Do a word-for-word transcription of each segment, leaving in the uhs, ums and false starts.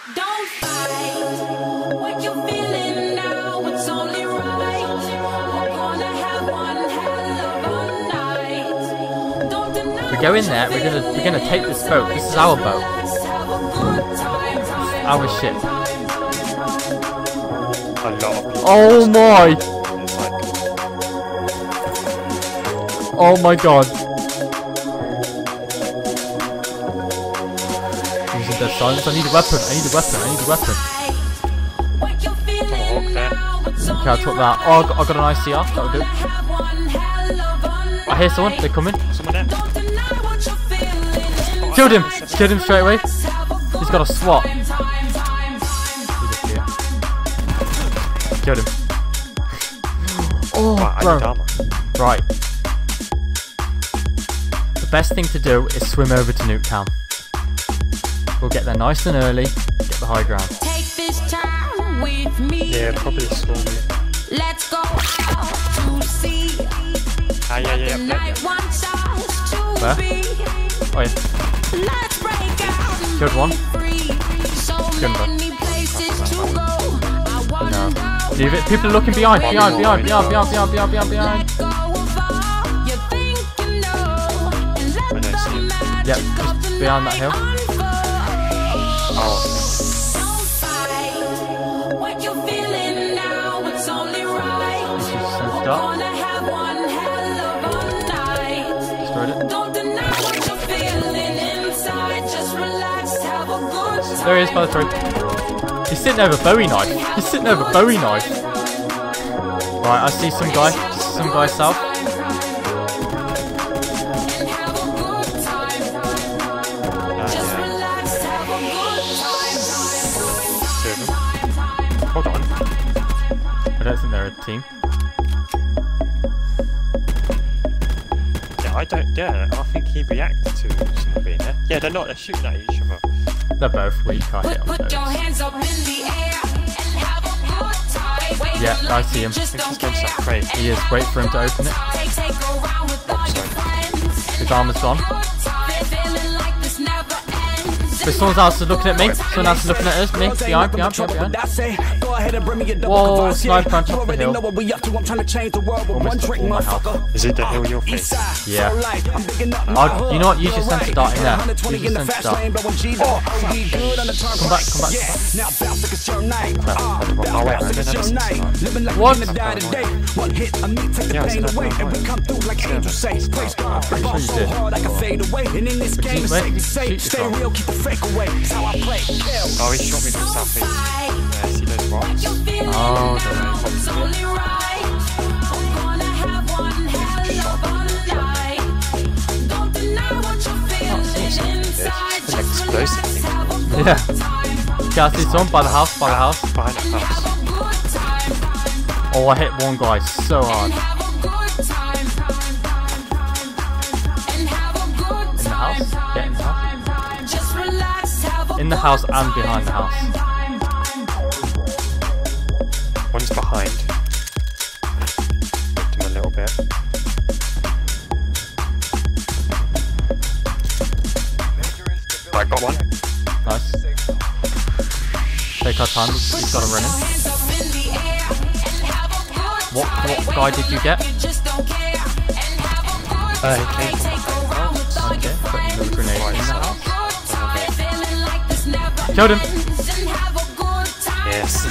Don't fight what you're feeling now. It's only right. We're gonna have one hell of a night. Don't deny. We go in there. We're gonna we're gonna take this boat. This is our boat. Our ship. A lot of people. Oh my! It's like, Oh my god! Using their silence. I need a weapon. I need a weapon. I need a weapon. tomahawk there. Okay, I'll talk that. Oh, I got, I got an I C R. That'll do. I hear someone. They're coming. Someone there. Killed him! Killed him straight away. He's got a SWAT. He's up here. Killed him. Oh, Right, I bro. need armor. Right. The best thing to do is swim over to Nuketown. We'll get there nice and early, get the high ground. Take this time with me. Yeah, probably saw me. Let's go out to sea. Ah, yeah, yeah, The yeah. night wants us to Where? be. Oh yeah. Let's break out and Killed one. be free. So Killed him. many places to go. I wanna No. go. Leave it. People are looking behind, behind, behind, behind, behind, behind, behind, behind, behind. Let go of all you think you know, and let I don't the see him. magic Yep, of just the behind that night hill. unfold. Oh, Don't fight what you're feeling now. It's only right. This is sensed We're up. gonna have one hell of a night. Destroyed it. Don't deny what you're feeling inside. Just relax, have a good time. There he is by the throat. He's sitting there with a Bowie knife. He's sitting there with a Bowie knife. Right, I see some guy. Some guy south. And have a good time. ah, Just yeah. relax, have a good time. Two of them. Hold on. I don't think they're a team. Yeah, I don't. Yeah, I think he reacted to someone being there. Yeah, they're not. They're shooting at each other. They're both weak. I hit Put, them put your both. hands up in the air and have a good time. Wait Yeah, till I see him. Just I think don't he's going to care. that crate. He is. Wait for him to open it. Take, take a round with all your friends. His armor's gone. Good time. Feeling like this never ends. But someone else is looking at me. Someone else is looking at us. Me. Behind, behind, behind, behind. Whoa, sniper on top of the hill. Almost took all my health. Is it the hill you're facing? Yeah. I'll, you know what? Use your sensor dart in there. Use your sensor dart. Come back, come back, come back. Oh, wait, I don't have a sense. What? Yeah, I said that. I'm pretty sure you did. Wait, where did you shoot from? Oh, he shot me from southeast. Yeah, see those rocks? Oh, okay. It's only right. I'm gonna have one hell of a night. Don't deny what you're feeling inside. It's an explosive thing. Yeah. Yeah, I see someone by the house, by the house. Behind that house. Oh, I hit one guy so hard. In the house? Yeah, in the house. In the house and behind the house. One's behind. Hit him a little bit. I got one. Nice. Take our time, he's got him running. What, what guy did you get? Uh, he came from behind. Okay, putting the grenade in the house. Okay. Killed him! Yes.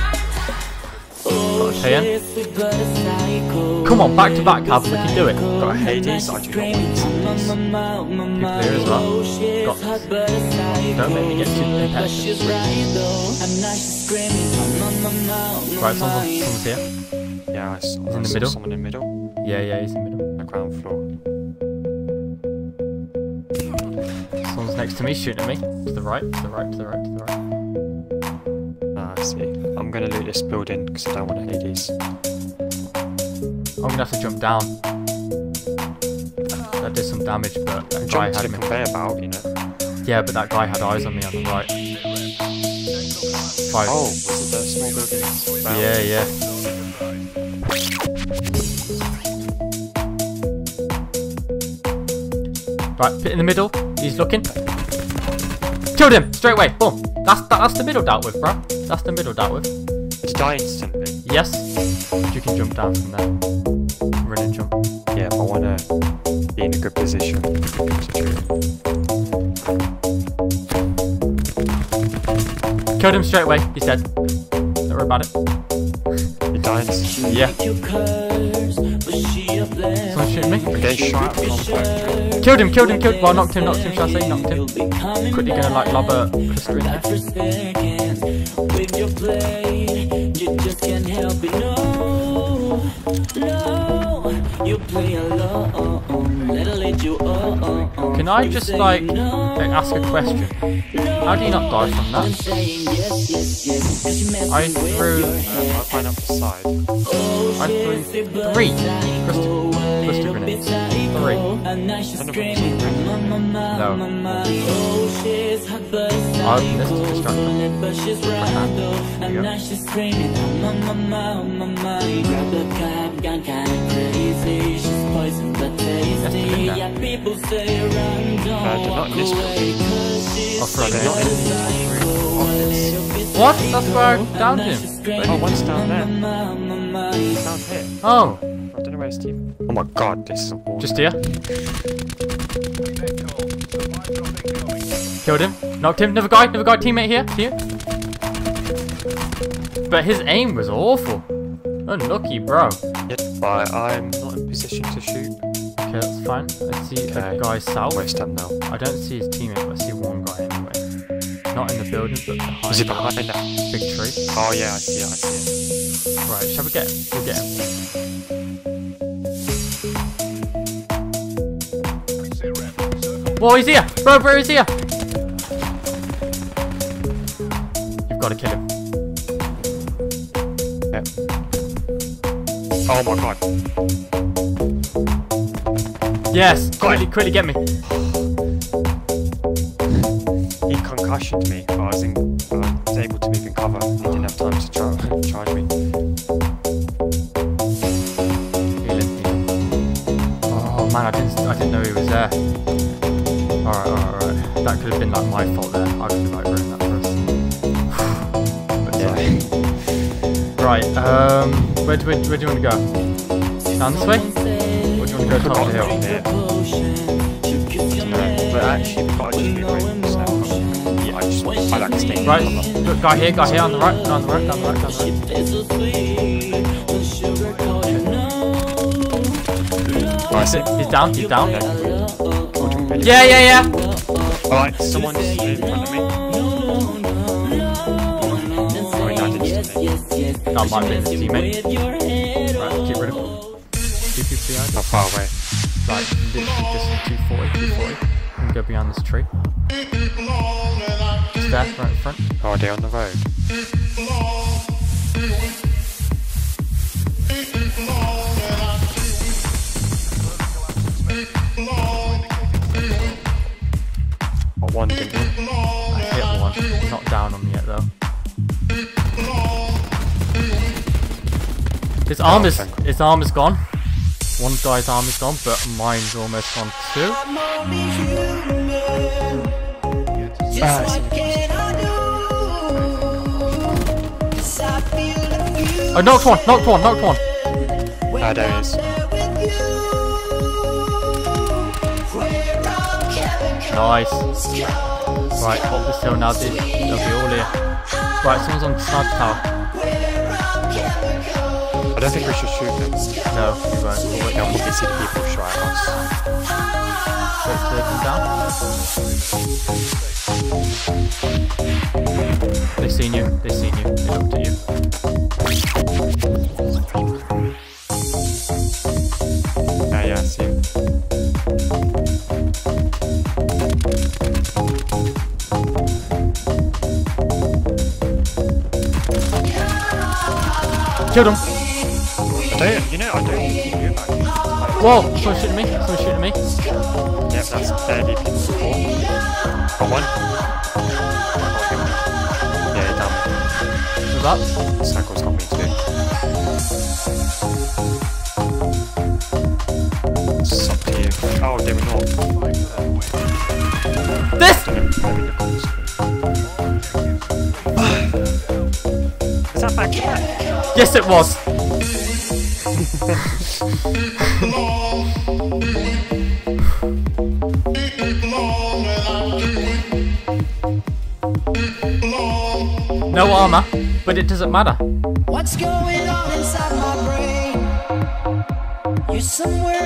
Okay, in. Come on, back to back, Cab, we can do it. Got a Hades. I do not want these. People here as well. Got this. Don't make me get too competitive. Right, someone's, someone's here. Yeah, I saw, He's in I the saw middle. someone in the middle. Yeah, yeah, he's in the middle. The ground floor. Someone's next to me, shooting at me. To the right, to the right, to the right, to the right. Ah, I see. I'm gonna loot this building because I don't want a Hades. I'm gonna have to jump down. That did some damage, but that guy Jump to had the me. conveyor belt, you know. Yeah, but that guy had eyes on me on the right. Five. Oh, was it the small building? Round? Yeah, yeah. Right, pit in the middle. He's looking. Killed Killed him straight away. Boom. That's that, that's the middle dealt with, bro. That's the middle dealt with. Did you die instantly? Yes. You can jump down from there. Run and jump. Yeah, but I want to be in a good position to shoot. Killed him straight away. He's dead. Don't worry about it. You died instantly? Yeah. Someone shooting me. I'm getting shot from fire. Killed him, killed him, killed him. Well, knocked him, knocked him, shall I say? Knocked him. Quickly gonna like lob a cluster in there. Can I just like ask a question? How do you not die from that? I threw. Uh, I'll find out the side. I threw three cluster, cluster grenades. Three. No. I've missed the distraction. There you go. Uh, they're not in this building. Oh, They're not in the office. what? That's where I downed him. Oh, one's down there. He's down here. Oh, I don't know where's Steve. Oh my god, this is a war. just here. Killed him. Knocked him. Another guy. Another guy. Teammate here. Here. But his aim was awful. Unlucky, bro. Yeah, but I'm not in position to shoot. Okay, that's fine. Let's see Okay. a guy south. Where's him now? I don't see his teammate, but I see one guy anyway. Not in the building, but behind Is he behind that? big tree. Oh yeah, I see it, I see Right, shall we get him? We'll get him. Whoa, he's here! Bro, bro, he's here! You've got to kill him. it. Yeah. Oh my god. Yes! Quickly, quickly get me. He concussioned me, but I was, in, I was able to move in cover. He didn't have time to char charge me. Healing, healing. Oh man, I didn't, I didn't know he was there. Alright, alright, alright. That could have been like my fault there. I could have like ruined that for us. But Yeah. right, um, where do, we, where do you want to go? Down this way? Or do you want to go top of the hill? Yeah. But actually, we've got to just be ready. So, yeah, I just want I like to stay in Right, cover. look, guy here, guy here on the right, guy on the right, down the right, down the right. Right, sit. He's down, he's down. Yeah. Yeah, yeah, yeah. Alright, someone's in front of me. Oh, he died instantly. That might be his teammate. Right, get rid of him. Keep you behind. How far away? Like, literally just two forty, two forty. And go behind this tree. Just there, right in front. Oh, are they on the road? Oh, one didn't. I hit one. He's not down on me yet though. His arm is his arm is gone. One guy's arm is gone, but mine's almost gone too. Ah, I see. Oh, knocked one, knocked one, knocked one. Ah, there he is. Nice. Right, hold this hill now. They'll be all here. Right, someone's on sniper tower. I don't think we should shoot them. No, we won't. We'll wait. They'll probably see the people shot at us. Wait till they come down. They've seen you. They've seen you. They looked at you. Ah, yeah, I see him. Killed him. I don't, you know, I don't think you do that. Whoa! Someone shooting me. Someone shooting me. Yep, that's barely people before. Got one. Yeah, he down me. Who's that? Circle's got me too. It's up to you. Oh, they were not. This! I don't know, let me look on the screen. Yes, it was. No armor, but it doesn't matter. What's going on inside my brain? You're somewhere